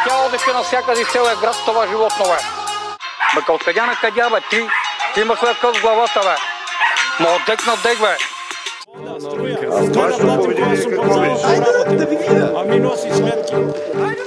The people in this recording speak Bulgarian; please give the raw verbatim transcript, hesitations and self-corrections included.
Тя одеше навсякъде из целия град с това животно, бе. Бе, откъде на къдя, бе? Ти, ти имаш ли къв в главата, бе? Ма от дек на дек, бе. Аз това ще поведение какво беше. Айде да видя. Ами носи сметки.